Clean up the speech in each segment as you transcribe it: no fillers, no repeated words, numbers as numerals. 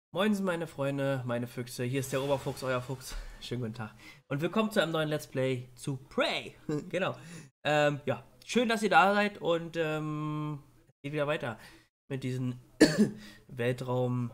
Moinsen meine Freunde, meine Füchse, hier ist der Oberfuchs, euer Fuchs. Schönen guten Tag. Und willkommen zu einem neuen Let's Play zu Prey. Genau. Ja, schön, dass ihr da seid und geht wieder weiter mit diesen Weltraum,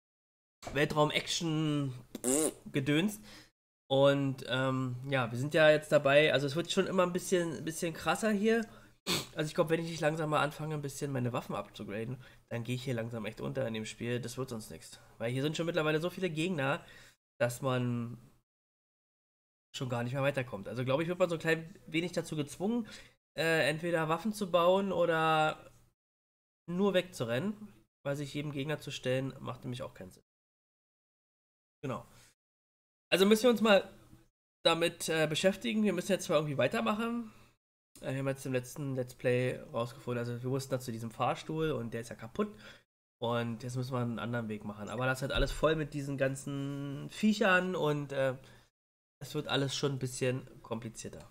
Weltraum-Action-Gedöns. Und ja, wir sind ja jetzt dabei, also es wird schon immer ein bisschen krasser hier. Also ich glaube, wenn ich nicht langsam mal anfange, ein bisschen meine Waffen abzugraden, dann gehe ich hier langsam echt unter in dem Spiel. Das wird sonst nichts. Weil hier sind schon mittlerweile so viele Gegner, dass man schon gar nicht mehr weiterkommt. Also glaube ich, wird man so ein klein wenig dazu gezwungen, entweder Waffen zu bauen oder nur wegzurennen. Weil sich jedem Gegner zu stellen, macht nämlich auch keinen Sinn. Genau. Also müssen wir uns mal damit beschäftigen. Wir müssen jetzt zwar irgendwie weitermachen. Wir haben jetzt im letzten Let's Play rausgefunden, also wir mussten da zu diesem Fahrstuhl und der ist ja kaputt. Und jetzt müssen wir einen anderen Weg machen. Aber das ist halt alles voll mit diesen ganzen Viechern und es wird alles schon ein bisschen komplizierter.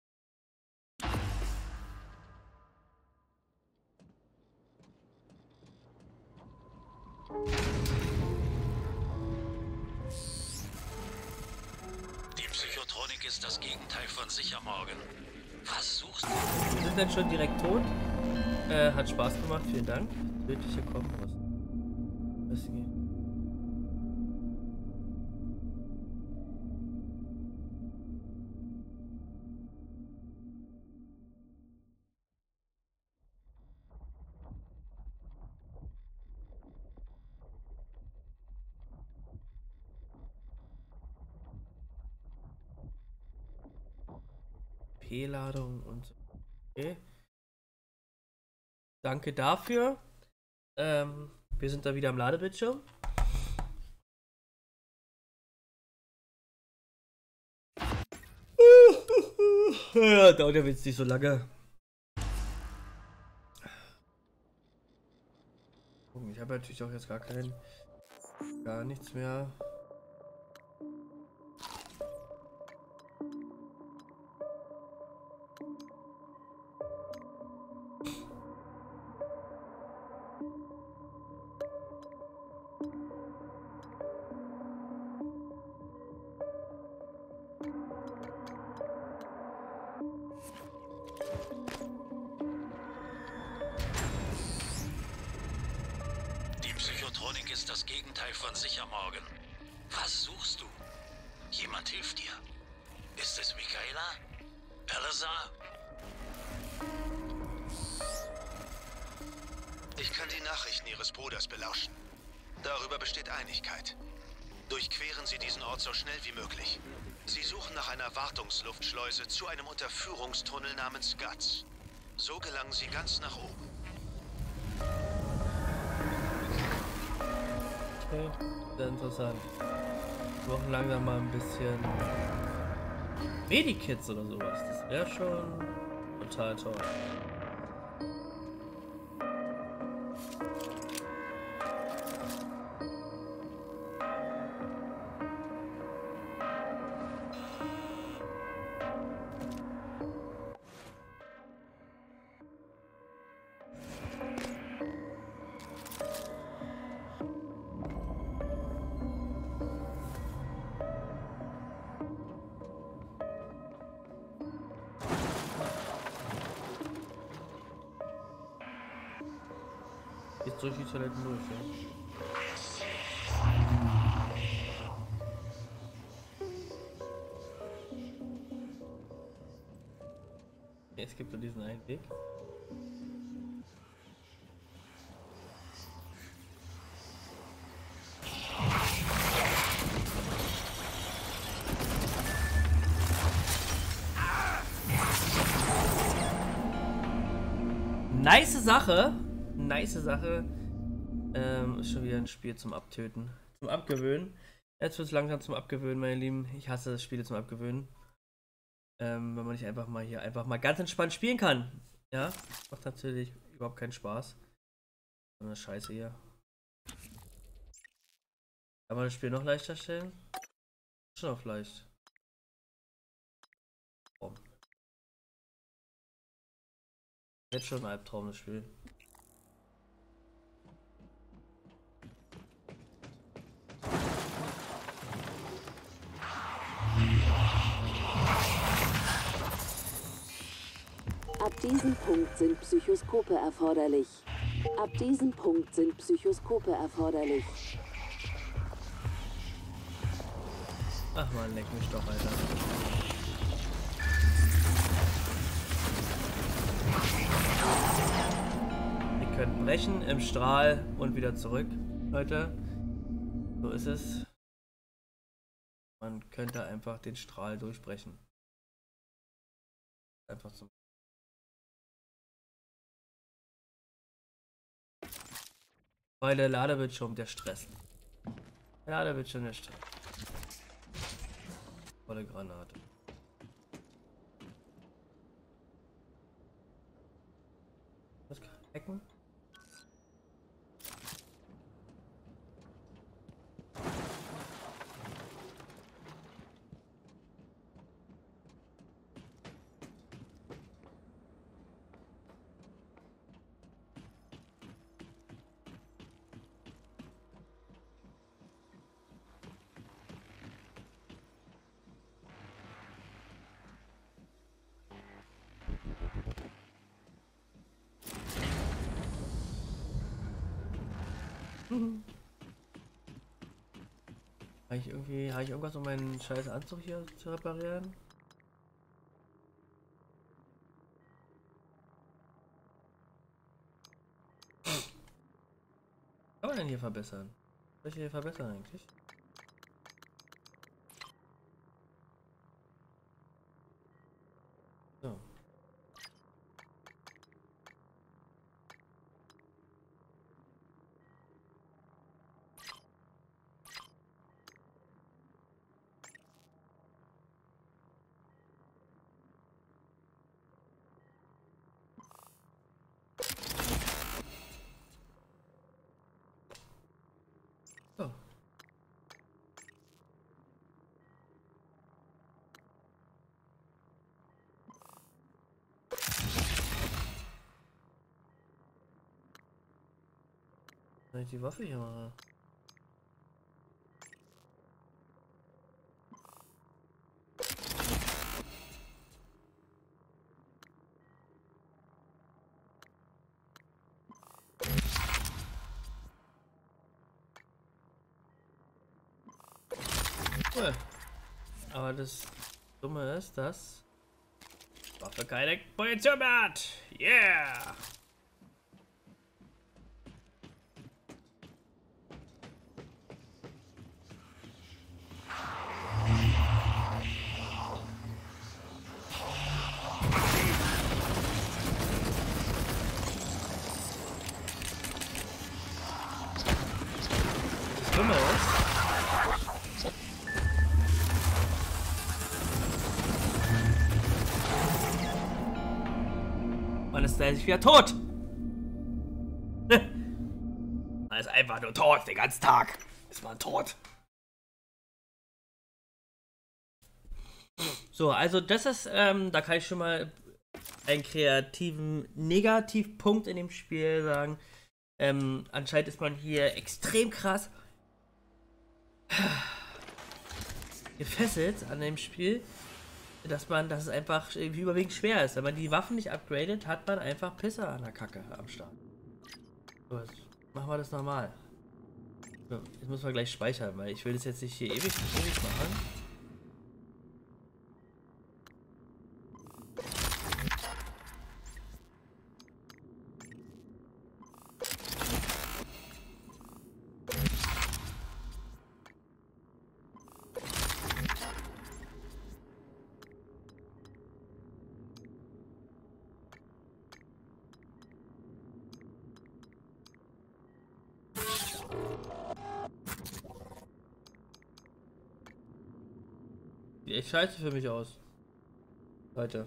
Die Psychotronik ist das Gegenteil von Sichermorgen. Was suchst du? Wir sind dann schon direkt tot. Hat Spaß gemacht, vielen Dank. Tödliche Kombos. P-Ladung und so. Okay. Danke dafür. Wir sind da wieder am Ladebildschirm. Ja, dauert ja jetzt nicht so lange. Ich habe natürlich auch jetzt gar nichts mehr. Die Psychotronik ist das Gegenteil von Sichermorgen. Was suchst du? Jemand hilft dir. Ist es Michaela? Elazar? Ich kann die Nachrichten Ihres Bruders belauschen. Darüber besteht Einigkeit. Durchqueren Sie diesen Ort so schnell wie möglich. Sie suchen nach einer Wartungsluftschleuse zu einem Unterführungstunnel namens Guts. So gelangen Sie ganz nach oben. Okay, sehr interessant. Wir brauchen langsam mal ein bisschen Medikits oder sowas. Das wäre schon total toll. Jetzt durch die Toiletten durch, ja. Es gibt nur diesen einen Weg. Nice Sache. Nice Sache. Ist schon wieder ein Spiel zum Abtöten. Zum Abgewöhnen. Jetzt wird es langsam zum Abgewöhnen, meine Lieben. Ich hasse das Spiele zum Abgewöhnen. Wenn man nicht einfach mal hier einfach mal ganz entspannt spielen kann. Ja, macht natürlich überhaupt keinen Spaß. So eine Scheiße hier. Kann man das Spiel noch leichter stellen? Schon auf leicht. Oh. Jetzt schon ein Albtraum, das Spiel. Ab diesem Punkt sind Psychoskope erforderlich. Ab diesem Punkt sind Psychoskope erforderlich. Ach man, leck mich doch, Alter. Wir können brechen im Strahl und wieder zurück, Leute. So ist es. Man könnte einfach den Strahl durchbrechen. Einfach zum. Weil der Ladebildschirm, der stresst. Der Ladebildschirm, der stresst. Volle Granate. Was kann ich hacken? Habe ich irgendwas, um meinen scheiß Anzug hier zu reparieren? Kann man denn hier verbessern? Was soll ich hier verbessern eigentlich? So. So. Soll ich die Waffe hier machen? Cool. Aber das Dumme ist, dass Waffe keine Munition mehr hat. Yeah! Das Dumme ist, man ist gleich wieder tot. Man ist einfach nur tot, den ganzen Tag ist man tot. So, also das ist, da kann ich schon mal einen kreativen Negativpunkt in dem Spiel sagen. Anscheinend ist man hier extrem krass gefesselt an dem Spiel, dass es einfach irgendwie überwiegend schwer ist. Wenn man die Waffen nicht upgradet, hat man einfach Pisser an der Kacke am Start. So, jetzt machen wir das normal. So, jetzt müssen wir gleich speichern, weil ich will das jetzt nicht hier ewig machen. Sieht echt scheiße für mich aus. Leute.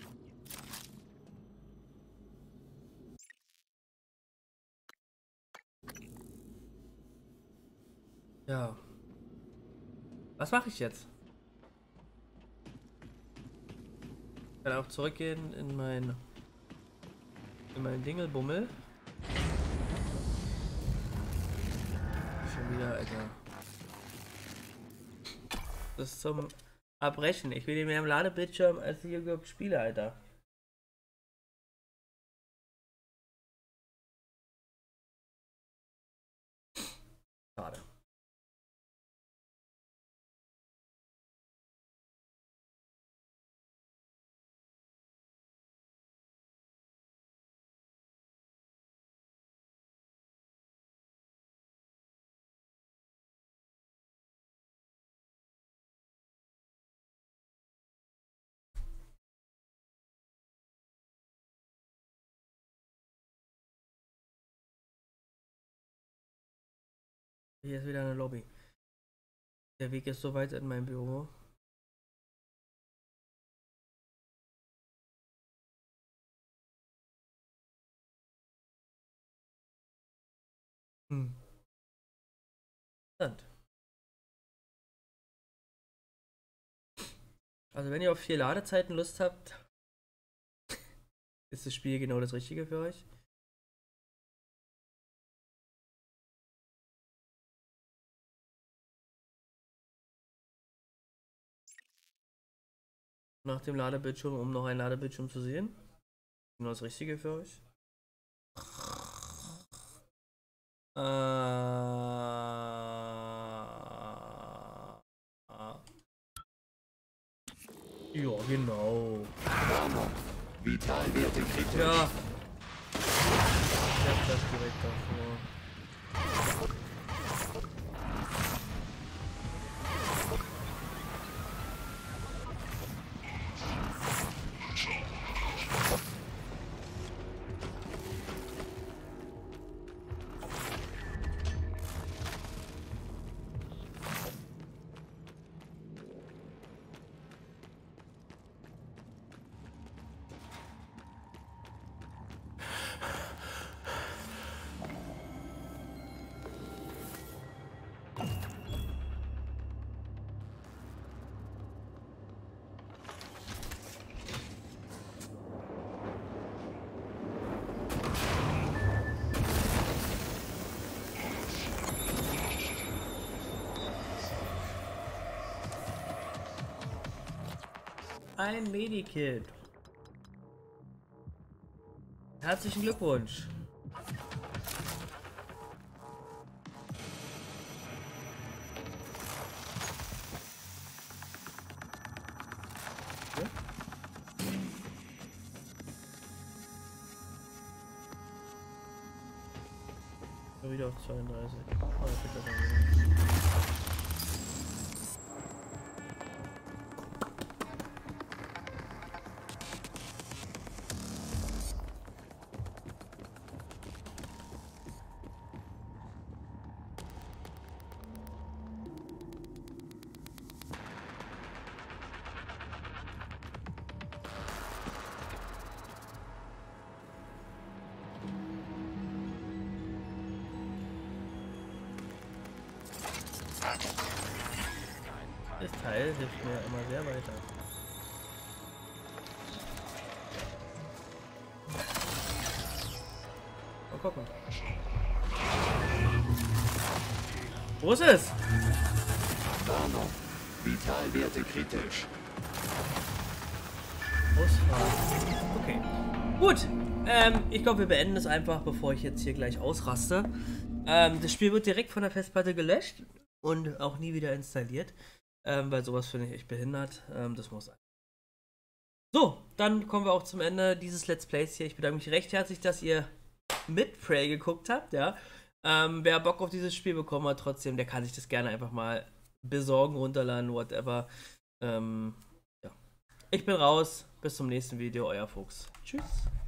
Ja. Was mache ich jetzt? Ich kann auch zurückgehen in mein Dingelbummel. Schon wieder, Alter. Das ist zum Abbrechen. Ich will mehr im Ladebildschirm als ich überhaupt spiele, Alter. Hier ist wieder eine Lobby. Der Weg ist so weit in mein Büro. Interessant. Also wenn ihr auf 4 Ladezeiten Lust habt, ist das Spiel genau das Richtige für euch. Nach dem Ladebildschirm, um noch einen Ladebildschirm zu sehen. Genau das Richtige für euch. Ja, genau. Vitalwerte kritisch. Ja. Ich hab das direkt davor. Ein Medikit. Herzlichen Glückwunsch. Ja? So, wieder auf 32. Oh, da kriegt er dann wieder. Das Teil hilft mir immer sehr weiter. Mal gucken. Wo ist es? Warnung. Vitalwerte kritisch. Ausfahren. Okay. Gut. Ich glaube, wir beenden es einfach, bevor ich jetzt hier gleich ausraste. Das Spiel wird direkt von der Festplatte gelöscht und auch nie wieder installiert. Weil sowas finde ich echt behindert. Das muss sein. So, dann kommen wir auch zum Ende dieses Let's Plays hier. Ich bedanke mich recht herzlich, dass ihr mit Prey geguckt habt, ja. Wer Bock auf dieses Spiel bekommen hat, trotzdem, der kann sich das gerne einfach mal besorgen, runterladen, whatever. Ja. Ich bin raus. Bis zum nächsten Video, euer Fuchs. Tschüss.